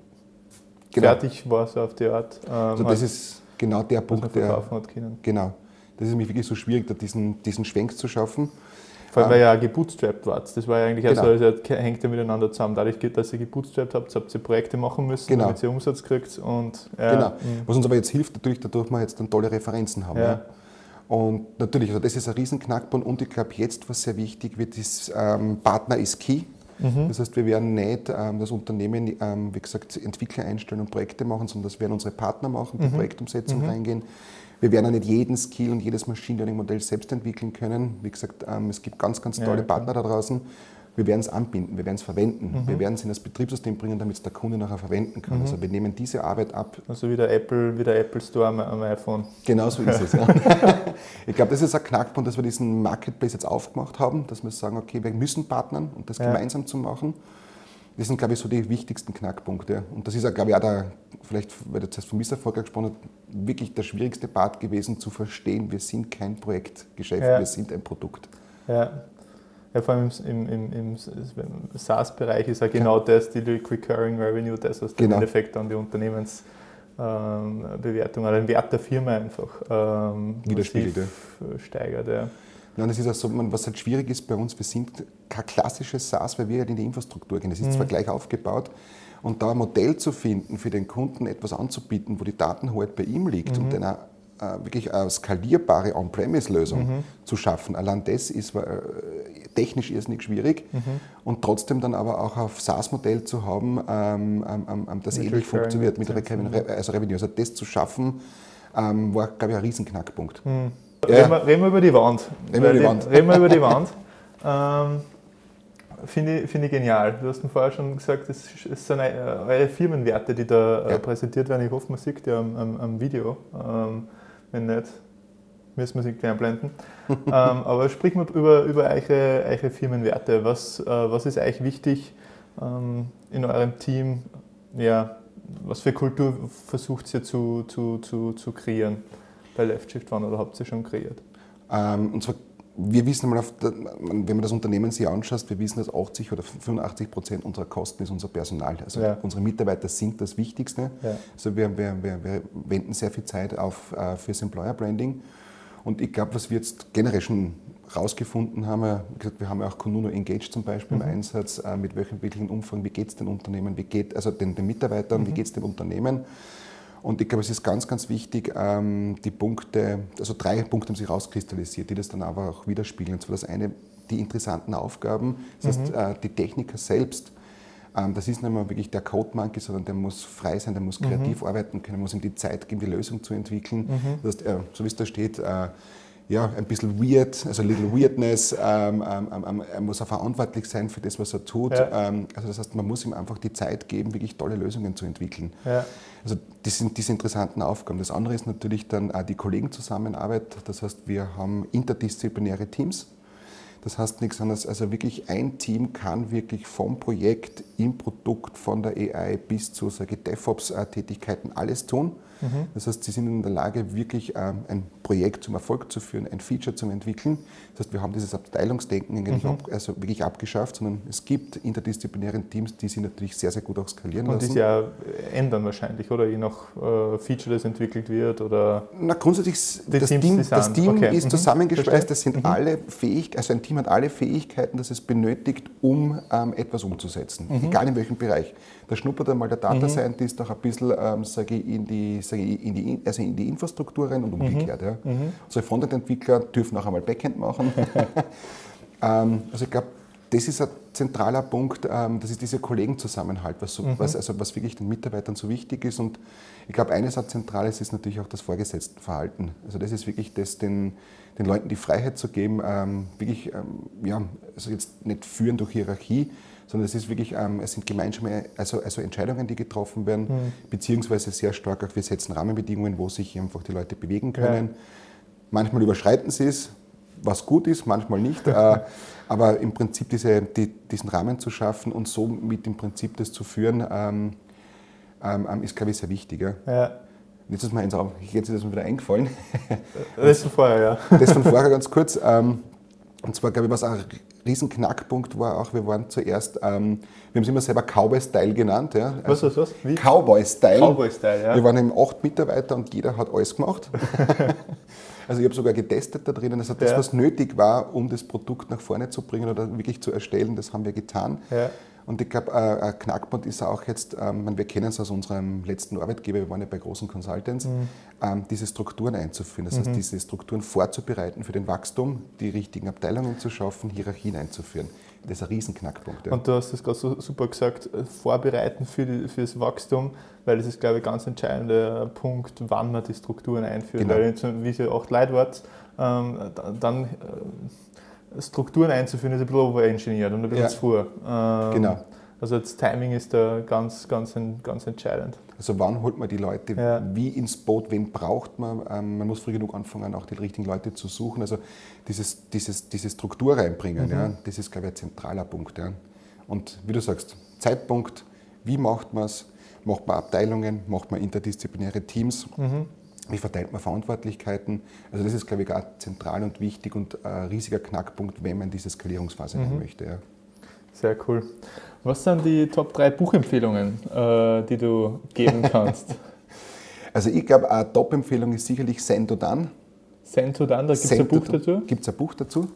fertig war, so auf die Art. Also das ist genau der Punkt, der hat können. Genau. Das ist nämlich wirklich so schwierig, da diesen Schwenk zu schaffen. Vor allem, weil ihr ja gebootstrapped wart. Das war ja eigentlich hängt ja miteinander zusammen. Dadurch, dass ihr gebootstrapped habt ihr Projekte machen müssen, damit ihr Umsatz kriegt. Und, Was uns aber jetzt hilft, natürlich, dadurch wir jetzt dann tolle Referenzen haben. Ja. Und natürlich, also das ist ein Riesenknackpunkt. Und ich glaube, jetzt, was sehr wichtig wird, ist, Partner ist key. Das heißt, wir werden nicht das Unternehmen, wie gesagt, Entwickler einstellen und Projekte machen, sondern das werden unsere Partner machen, die Projektumsetzung reingehen. Wir werden auch nicht jeden Skill und jedes Machine Learning Modell selbst entwickeln können. Wie gesagt, es gibt ganz, ganz tolle Partner da draußen. Wir werden es anbinden, wir werden es verwenden. Wir werden es in das Betriebssystem bringen, damit es der Kunde nachher verwenden kann. Also wir nehmen diese Arbeit ab. Also wie der Apple Store am iPhone. Genau so ist es. Ja. Ich glaube, das ist ein Knackpunkt, dass wir diesen Marketplace jetzt aufgemacht haben, dass wir sagen, okay, wir müssen partnern und das gemeinsam zu machen. Das sind, glaube ich, so die wichtigsten Knackpunkte. Und das ist, glaube ich, auch vielleicht, weil du jetzt von Misserfolg gesprochen hast, wirklich der schwierigste Part gewesen, zu verstehen, wir sind kein Projektgeschäft, wir sind ein Produkt. Ja, vor allem im SaaS-Bereich ist ja genau das, die Recurring Revenue, das, was im Endeffekt dann die Unternehmensbewertung oder den Wert der Firma einfach widerspiegelt, steigert. Ja. Ja, das ist auch so, was halt schwierig ist bei uns, wir sind kein klassisches SaaS, weil wir halt in die Infrastruktur gehen. Das ist zwar gleich aufgebaut und da ein Modell zu finden, für den Kunden etwas anzubieten, wo die Datenhoheit bei ihm liegt und dann wirklich eine skalierbare On-Premise-Lösung zu schaffen. Allein das ist technisch irrsinnig schwierig und trotzdem dann aber auch auf SaaS-Modell zu haben, das ähnlich funktioniert mit Revenue. Also das zu schaffen, war, glaube ich, ein Riesenknackpunkt. Reden wir über die Wand. Reden wir über die Wand. Finde ich genial. Du hast mir vorher schon gesagt, es sind eure Firmenwerte, die da präsentiert werden. Ich hoffe, man sieht die am Video. Wenn nicht, müssen wir sie gleich einblenden. Aber sprich mal über eure Firmenwerte. Was ist euch wichtig in eurem Team? Ja, was für Kultur versucht ihr zu kreieren bei Left-Shift One oder habt ihr schon kreiert? Und zwar, wir wissen einmal, wenn man das Unternehmen sich anschaut, wir wissen, dass 80 oder 85% unserer Kosten ist unser Personal. Also unsere Mitarbeiter sind das Wichtigste. Ja. Also wir wenden sehr viel Zeit fürs Employer Branding. Und ich glaube, was wir jetzt generell schon rausgefunden haben, wie gesagt, wir haben ja auch Kununu Engage zum Beispiel im Einsatz, mit wöchentlichen Umfang, wie geht es den Unternehmen, den Mitarbeitern, wie geht es dem Unternehmen. Und ich glaube, es ist ganz, ganz wichtig, die Punkte, also 3 Punkte haben sich rauskristallisiert, die das dann aber auch widerspiegeln. Und zwar das eine, die interessanten Aufgaben, das heißt, die Techniker selbst Das ist nicht mehr wirklich der Code-Monkey, sondern der muss frei sein, der muss kreativ arbeiten können, muss ihm die Zeit geben, die Lösung zu entwickeln. Das heißt, so wie es da steht, ja, ein bisschen weird, also a little weirdness, er muss auch verantwortlich sein für das, was er tut. Ja. Also das heißt, man muss ihm einfach die Zeit geben, wirklich tolle Lösungen zu entwickeln. Ja. Also das sind diese interessanten Aufgaben. Das andere ist natürlich dann auch die Kollegenzusammenarbeit. Das heißt, wir haben interdisziplinäre Teams. Das heißt nichts anderes, also wirklich ein Team kann wirklich vom Projekt im Produkt, von der AI bis zu DevOps-Tätigkeiten alles tun. Das heißt, sie sind in der Lage, wirklich ein Projekt zum Erfolg zu führen, ein Feature zu entwickeln. Das heißt, wir haben dieses Abteilungsdenken also wirklich abgeschafft, sondern es gibt interdisziplinäre Teams, die sich natürlich sehr, sehr gut auch skalieren lassen. Und die sich ja ändern wahrscheinlich, oder? Je nach Feature, das entwickelt wird, oder? Na, grundsätzlich, das Team ist zusammengeschweißt, das sind alle fähig, also ein Team hat alle Fähigkeiten, das es benötigt, um etwas umzusetzen, egal in welchem Bereich. Da schnuppert einmal der Data Scientist auch ein bisschen in die Infrastruktur rein und umgekehrt. Ja. Also Frontend-Entwickler dürfen auch einmal Backend machen. Also ich glaube, das ist ein zentraler Punkt, das ist dieser Kollegenzusammenhalt, was wirklich den Mitarbeitern so wichtig ist. Und ich glaube, eines auch Zentrales ist natürlich auch das Vorgesetztenverhalten. Also das ist wirklich das, den Leuten die Freiheit zu geben, also jetzt nicht führen durch Hierarchie, sondern es ist wirklich, es sind gemeinsame, also Entscheidungen, die getroffen werden, beziehungsweise sehr stark auch, wir setzen Rahmenbedingungen, wo sich einfach die Leute bewegen können. Ja. Manchmal überschreiten sie es, was gut ist, manchmal nicht, aber im Prinzip diesen Rahmen zu schaffen und so mit dem Prinzip das zu führen, ist, glaube ich, sehr wichtig. Ja. Ja. Jetzt ist mir jetzt ist das mir wieder eingefallen. Das von vorher, ja. Das von vorher ganz kurz. Und zwar, glaube ich, was auch ein Riesenknackpunkt war, auch wir waren zuerst, wir haben es immer selber Cowboy-Style genannt. Ja. Also was? Wie? Cowboy-Style. Cowboy-Style, ja. Wir waren eben 8 Mitarbeiter und jeder hat alles gemacht. Also ich habe sogar getestet da drinnen. Also das, was nötig war, um das Produkt nach vorne zu bringen oder wirklich zu erstellen, das haben wir getan. Ja. Und ich glaube, ein Knackpunkt ist auch jetzt, wir kennen es aus unserem letzten Arbeitgeber, wir waren ja bei großen Consultants, diese Strukturen einzuführen. Das heißt, diese Strukturen vorzubereiten für den Wachstum, die richtigen Abteilungen zu schaffen, Hierarchien einzuführen. Das ist ein Riesenknackpunkt. Ja. Und du hast das gerade so super gesagt, vorbereiten für das Wachstum, weil das ist, glaube ich, ein ganz entscheidender Punkt, wann man die Strukturen einführt. Genau. Weil, wie ihr 8 Leute wart, dann Strukturen einzuführen, ist ein bisschen overengineert und ein bisschen zu früh. Genau. Also das Timing ist da ganz entscheidend. Also wann holt man die Leute wie ins Boot, wen braucht man? Man muss früh genug anfangen, auch die richtigen Leute zu suchen. Also diese Struktur reinbringen, das ist, glaube ich, ein zentraler Punkt. Ja. Und wie du sagst, Zeitpunkt, wie macht man es? Macht man Abteilungen, macht man interdisziplinäre Teams? Wie verteilt man Verantwortlichkeiten? Also das ist, glaube ich, auch zentral und wichtig und ein riesiger Knackpunkt, wenn man in diese Skalierungsphase rein möchte. Ja. Sehr cool. Was sind die Top 3 Buchempfehlungen, die du geben kannst? Also ich glaube, eine Top-Empfehlung ist sicherlich Zen to Done. Zen to Done, da gibt es ein Buch dazu? Gibt es ein Buch dazu.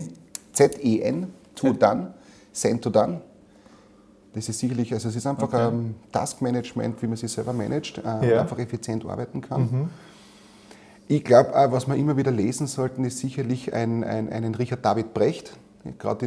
Z-E-N, to Done. Zen to Done. Das ist sicherlich, also es ist einfach ein Taskmanagement, wie man sich selber managt, und einfach effizient arbeiten kann. Ich glaube, was wir immer wieder lesen sollten, ist sicherlich einen Richard David Brecht, gerade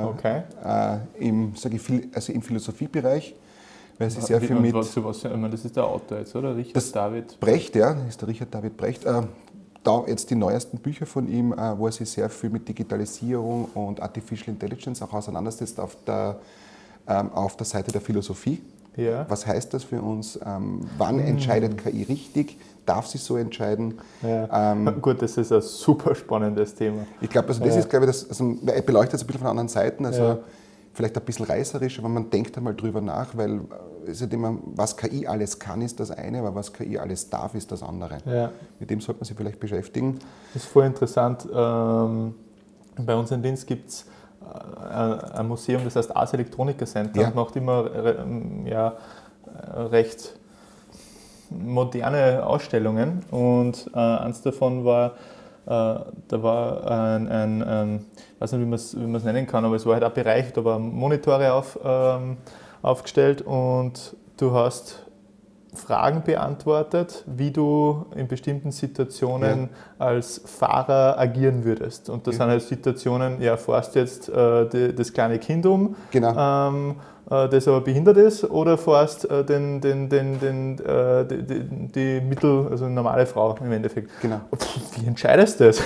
im Philosophiebereich. Weil sie sehr viel mit. Das ist der Autor jetzt, oder? Richard David Brecht, ja, das ist der Richard David Brecht. Da jetzt die neuesten Bücher von ihm, wo er sich sehr viel mit Digitalisierung und Artificial Intelligence auch auseinandersetzt auf der Seite der Philosophie. Ja. Was heißt das für uns? Wann entscheidet KI richtig? Darf sie so entscheiden? Ja. Gut, das ist ein super spannendes Thema. Ich glaube, also das ist, glaube ich, er beleuchtet es ein bisschen von anderen Seiten, also vielleicht ein bisschen reißerisch, aber man denkt einmal drüber nach, weil es ist immer, was KI alles kann, ist das eine, aber was KI alles darf, ist das andere. Ja. Mit dem sollte man sich vielleicht beschäftigen. Das ist voll interessant. Bei uns im Dienst gibt es ein Museum, das heißt Ars Electronica Center, und macht immer recht moderne Ausstellungen, und eins davon war, da war ein ich weiß nicht, wie man es nennen kann, aber es war halt ein Bereich, da waren Monitore aufgestellt und du hast Fragen beantwortet, wie du in bestimmten Situationen als Fahrer agieren würdest. Und das sind halt Situationen, fährst jetzt das kleine Kind um, genau. das aber behindert ist, oder fährst die also eine normale Frau im Endeffekt. Genau. Wie entscheidest du das?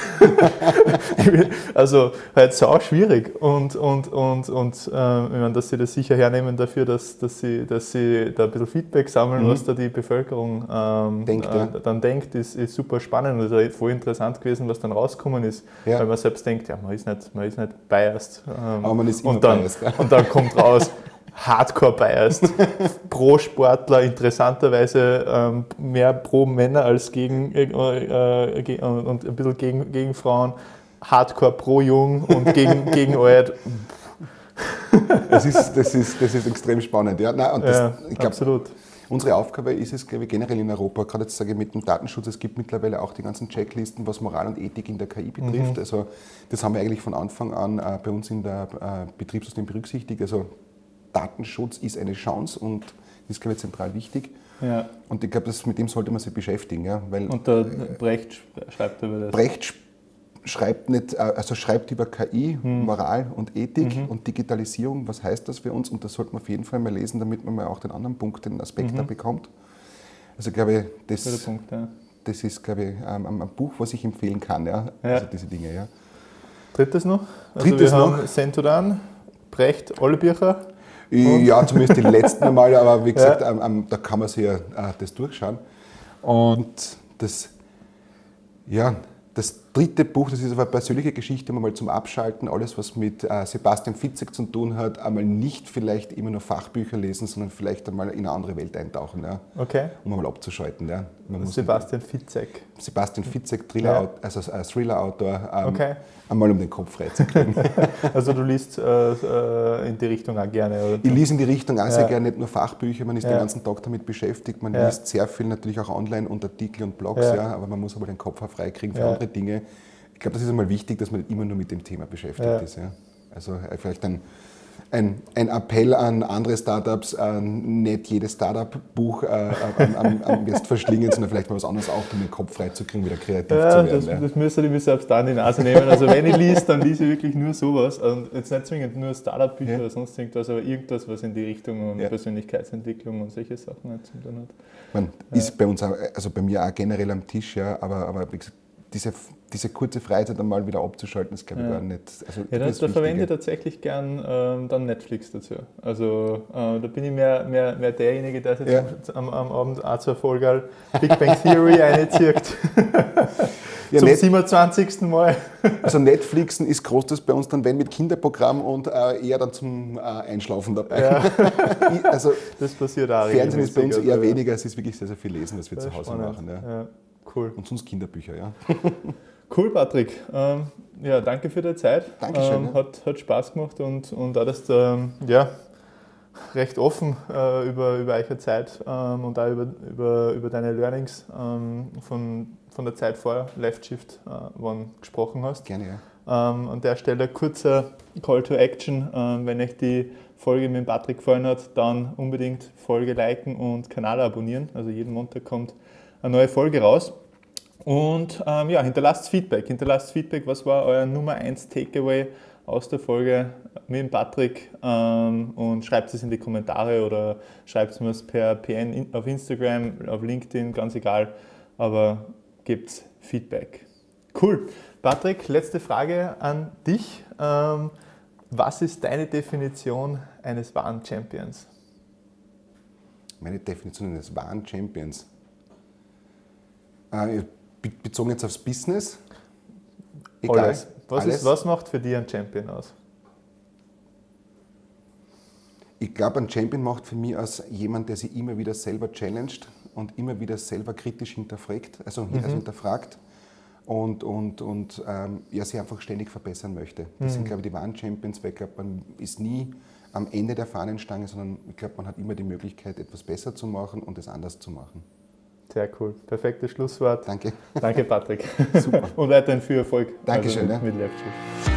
Also halt sau schwierig und ich meine, dass sie das sicher hernehmen dafür, dass sie da ein bisschen Feedback sammeln, was da die Bevölkerung dann denkt, ist super spannend. Und es ist voll interessant gewesen, was dann rausgekommen ist, weil man selbst denkt, ja, man ist nicht biased. Aber man ist immer biased. Und dann kommt raus, hardcore biased, pro Sportler, interessanterweise mehr pro Männer als gegen und ein bisschen gegen Frauen, hardcore pro Jung und gegen alt. Das ist extrem spannend. Ja, nein, und ich glaub, absolut. Unsere Aufgabe ist es, glaube ich, generell in Europa, gerade jetzt sage ich mit dem Datenschutz, es gibt mittlerweile auch die ganzen Checklisten, was Moral und Ethik in der KI betrifft. Also das haben wir eigentlich von Anfang an bei uns in der Betriebssystem berücksichtigt. Also Datenschutz ist eine Chance und das ist, glaube ich, zentral wichtig. Ja. Und ich glaube, mit dem sollte man sich beschäftigen. Ja, weil und der Brecht schreibt über das. Brecht schreibt über KI, Moral und Ethik und Digitalisierung. Was heißt das für uns? Und das sollte man auf jeden Fall mal lesen, damit man mal auch den anderen Punkt, den Aspekt da bekommt. Also ich glaube, das ist, glaube ich, ein Buch, was ich empfehlen kann. Ja? Also diese Dinge. Ja. Drittes noch? Also wir haben Senturan, Brecht, alle Bücher. Ja, zumindest die letzten einmal, aber wie gesagt, da kann man sich ja das durchschauen. Und das dritte Buch, das ist aber eine persönliche Geschichte, mal zum Abschalten, alles was mit Sebastian Fitzek zu tun hat, einmal nicht vielleicht immer nur Fachbücher lesen, sondern vielleicht einmal in eine andere Welt eintauchen, ja, um einmal abzuschalten. Ja. Sebastian Fitzek, Thriller-Autor, einmal um den Kopf freizukriegen. Also du liest in die Richtung auch gerne? Oder? Ich lese in die Richtung auch sehr gerne, nicht nur Fachbücher, man ist den ganzen Tag damit beschäftigt, man liest sehr viel natürlich auch online und Artikel und Blogs, aber man muss aber den Kopf auch freikriegen für andere Dinge. Ich glaube, das ist einmal wichtig, dass man nicht immer nur mit dem Thema beschäftigt ist. Ja. Also vielleicht ein Appell an andere Startups, nicht jedes Startup-Buch jetzt verschlingen, sondern vielleicht mal was anderes auch, um den Kopf freizukriegen, wieder kreativ zu werden. Das müsste ich mir selbst da in die Nase nehmen. Also wenn ich lese, dann lese ich wirklich nur sowas. Und jetzt nicht zwingend nur Startup-Bücher oder sonst irgendwas, aber irgendwas, was in die Richtung und Persönlichkeitsentwicklung und solche Sachen halt zu tun hat. Man ist bei uns, also bei mir auch generell am Tisch, aber wie gesagt, diese kurze Freizeit einmal wieder abzuschalten, ist glaube ich gar nicht. Also, da verwende ich tatsächlich gern dann Netflix dazu. Also da bin ich mehr derjenige, der jetzt am Abend auch zur Folge Big Bang Theory reinzieht. Zum 27. Mal. Also Netflixen ist groß bei uns dann, wenn mit Kinderprogramm und eher dann zum Einschlafen dabei. Ja. Also das passiert auch. Fernsehen ist bei uns eher weniger, es ist wirklich sehr, sehr viel Lesen, was wir zu Hause machen. Ja. Cool. Und sonst Kinderbücher, ja. Cool, Patrick. Danke für die Zeit. Dankeschön. Hat Spaß gemacht und auch, dass du recht offen über eure Zeit und auch über deine Learnings von der Zeit vor Left Shift gesprochen hast. Gerne, ja. An der Stelle kurzer Call to Action. Wenn euch die Folge mit Patrick gefallen hat, dann unbedingt Folge liken und Kanal abonnieren. Also jeden Montag kommt eine neue Folge raus. Und hinterlasst Feedback. Was war euer Nummer 1 Takeaway aus der Folge mit dem Patrick? Und schreibt es in die Kommentare oder schreibt es mir per PN auf Instagram, auf LinkedIn, ganz egal. Aber gebt Feedback. Cool. Patrick, letzte Frage an dich. Was ist deine Definition eines wahren Champions? Meine Definition eines wahren Champions? Bezogen jetzt aufs Business? Egal. Alles. Was macht für dich ein Champion aus? Ich glaube, ein Champion macht für mich aus jemand, der sich immer wieder selber challenged und immer wieder selber kritisch hinterfragt, hinterfragt und sich einfach ständig verbessern möchte. Das sind, glaube ich, die wahren Champions, weil ich glaube, man ist nie am Ende der Fahnenstange, sondern ich glaube, man hat immer die Möglichkeit, etwas besser zu machen und es anders zu machen. Sehr cool. Perfektes Schlusswort. Danke. Danke, Patrick. Super. Und weiterhin viel Erfolg. Dankeschön. Mit Left Shift.